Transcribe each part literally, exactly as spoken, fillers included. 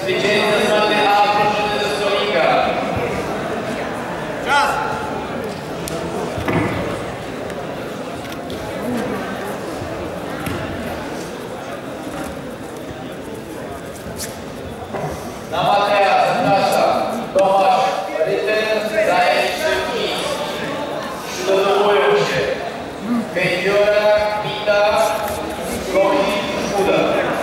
Zwycięzca strony A, proszę ze stolika. Czas! Na Mateja zapraszam Tomasz Ryten, zajęcie Nic. Przygotowują się Kędziora, Wita, Kozik, Kuda.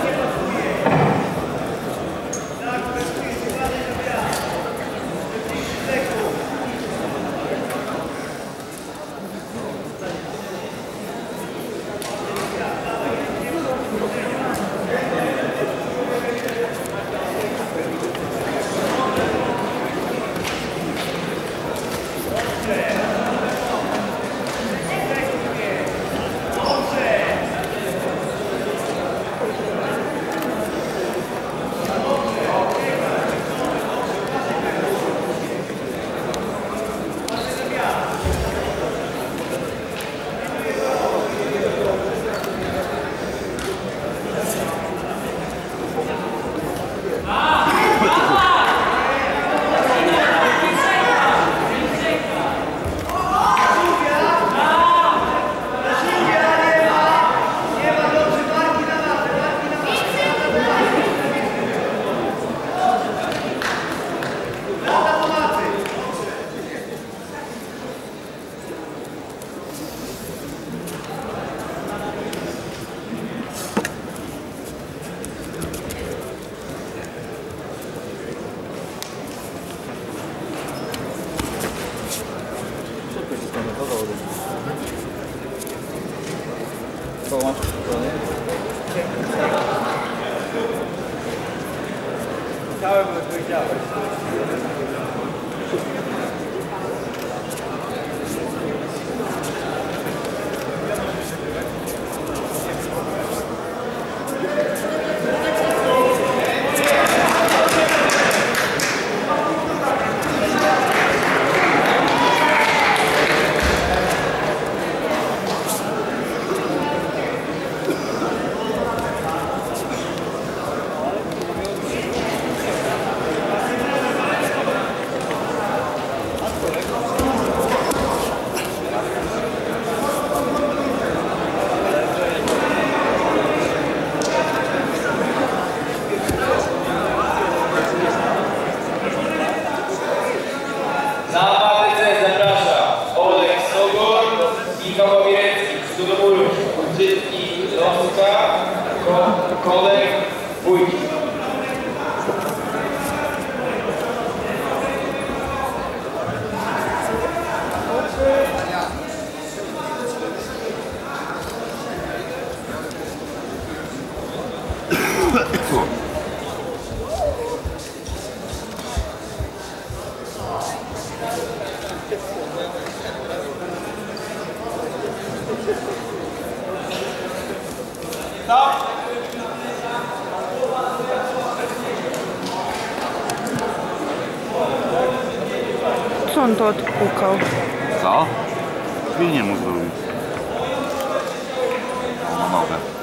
Co masz w stronie? Chciałem, bo powiedziałeś. Na Matryce zapraszam Olek Sogor i Kaławirecki. Przygotowują się Budzycki, Roska, Kolek, Wójcik. Stop! Co on to odpukał? Co? Drzwi nie mógł zrobić. O, na nogę.